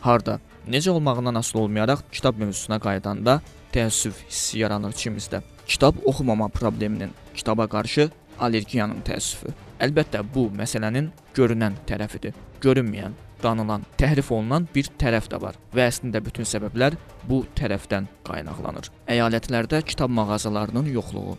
Harda, necə olmağından asılı olmayaraq kitab mövzusuna qayıdanda təəssüf hissi yaranır içimizdə. Kitab oxumama probleminin, kitaba qarşı allergiyanın təəssüfü. Əlbəttə, bu məsələnin görünən tərəfidir. Görünməyən, danılan, təhrif olunan bir tərəf də var və əslində bütün səbəblər bu tərəfdən qaynaqlanır. Əyalətlərdə kitab mağazalarının yoxluğu.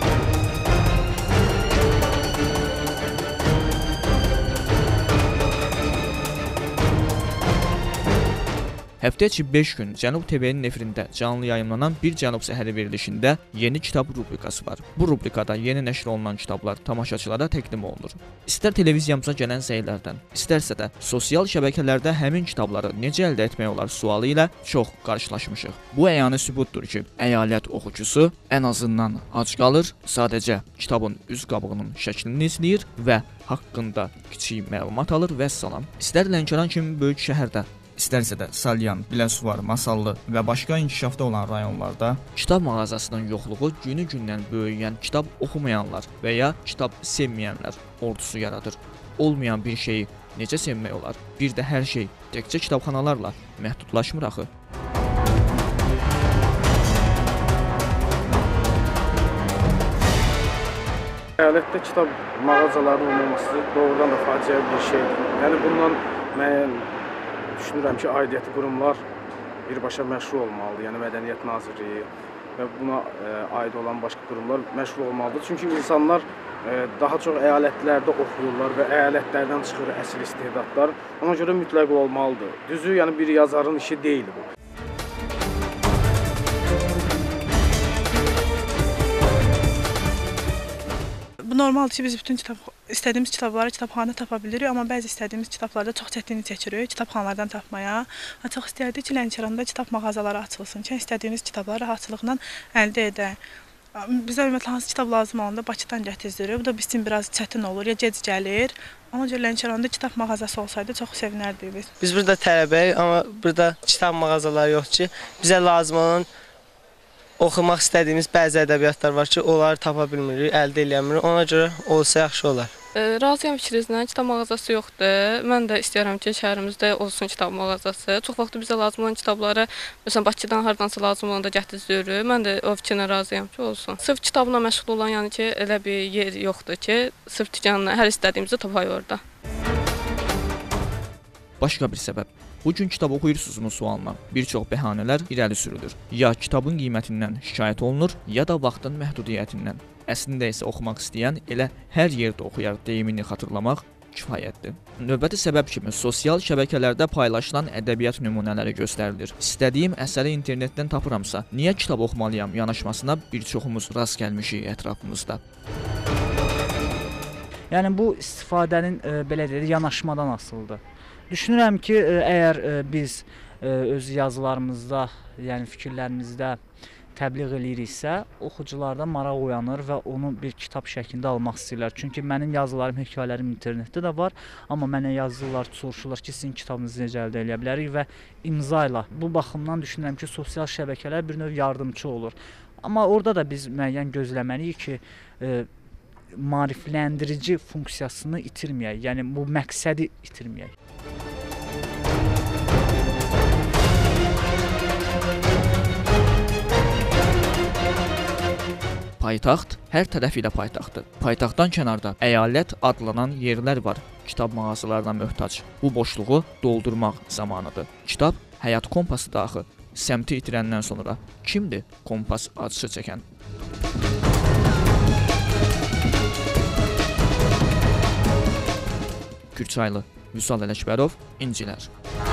Həftə içi 5 gün Cənub TV-nin efirində canlı yayımlanan Bir Cənub Səhəri verilişində yeni kitab rubrikası var. Bu rubrikada yeni nəşr olunan kitablar tamaşaçılara təqdim olunur. İstər televiziyamıza gələn səylərdən, istərsə də sosial şəbəkələrdə həmin kitabları necə əldə etmək olar sualı ilə çox qarşılaşmışıq. Bu əyani sübutdur ki, əyalət oxucusu ən azından ac qalır, sadəcə kitabın üz qabığının şəklini izləyir və haqqında kiçik məlumat alır və salam. İstər Lənkəran kimi böyük şəhərdə, İstərsə də Salyan, Biləsuvar, Masallı və başqa inkişafda olan rayonlarda kitab mağazasının yoxluğu günü-gündən böyüyən kitab oxumayanlar və ya kitab sevməyənlər ordusu yaradır. Olmayan bir şeyi necə sevmək olar? Bir də hər şey təkcə kitabxanalarla məhdudlaşmır axı. Əyalətdə kitab mağazalarının olmaması doğrudan da faciəvi bir şeydir. Yəni bundan mən düşünürəm ki, aidiyyəti qurumlar birbaşa məşğul olmalıdır. Yəni Mədəniyyət Nazirliyi və buna aid olan başqa qurumlar məşğul olmalıdır. Çünki insanlar daha çox əyalətlərdə oxuyurlar və əyalətlərdən çıxır əsl istedadlar. Ona görə mütləq olmalıdır. Düzü, yəni bir yazarın işi deyil bu. Normaldır ki, biz bütün istədiyimiz kitabları kitabxanada tapa bilirik, amma bəzi istədiyimiz kitablarda çox çətinlik çəkirik kitabxanalardan tapmaya. Çox istərdik ki, Lənkəranda kitab mağazaları açılsın ki, istədiyimiz kitabları rahatçılıqla əldə edək. Bizə ümumiyyətlə hansı kitab lazım olanda Bakıdan gətiririk. Bu da bizim biraz çətin olur, ya gec gəlir. Ona görə Lənkəranda kitab mağazası olsaydı çox sevinərdik biz. Biz burada tələbəyik, amma burada kitab mağazaları yox ki, bizə lazım olan oxumaq istədiyimiz bəzi ədəbiyyatlar var ki, onları tapa bilmirik, əldə eləmirik. Ona görə olsa yaxşı olar. Razıyam fikrinizlə, kitab mağazası yoxdur. Mən də istəyirəm ki, şəhərimizdə olsun kitab mağazası. Çox vaxt bizə lazım olan kitabları, məsələn, Bakıdan hardansa lazım olanda gətiririk. Mən də o fikrinə razıyam ki, olsun. Sırf kitabla məşğul olan, yəni ki, elə bir yer yoxdur ki, sırf dükanla hər istədiyimizi tapayıq orada. Başqa bir səbəb. Bugün kitab oxuyursunuzmu sualına bir çox bəhanələr irəli sürülür. Ya kitabın qiymətindən şikayət olunur, ya da vaxtın məhdudiyyətindən. Əslində isə oxumaq istəyən elə hər yerdə oxuyar deyimini xatırlamaq kifayətdir. Növbəti səbəb kimi sosial şəbəkələrdə paylaşılan ədəbiyyat nümunələri göstərilir. İstədiyim əsəri internetdən tapıramsa, niyə kitab oxumalıyam yanaşmasına bir çoxumuz rast gəlmişik ətrafımızda. Yəni bu istifadənin belə deyək, yanaşmadan asılıdır. Düşünürəm ki, əgər biz öz yazılarımızda, yəni fikirlərimizdə təbliğ eləyiriksə, oxucularda maraq oyanır və onu bir kitab şəklində almaq istəyirlər. Çünki mənim yazılarım, hekayələrim internetdə də var, amma mənə yazırlar, soruşurlar ki, sizin kitabınızı necə əldə edə bilərik və imza ilə. Bu baxımdan düşünürəm ki, sosial şəbəkələr bir növ yardımçı olur. Amma orada da biz müəyyən gözləməliyik ki, maarifləndirici funksiyasını itirməyək, yəni bu məqsədi itirməyək. Paytaxt hər tərəfi ilə paytaxtdır. Paytaxtdan kənarda əyalət adlanan yerlər var, kitab mağazalarına möhtac. Bu boşluğu doldurmaq zamanıdır. Kitab həyat kompası daxı. Səmti itirəndən sonra kimdir kompas acısı çəkən? Kürçaylı, Vüsal Ələkbərov, İncilər.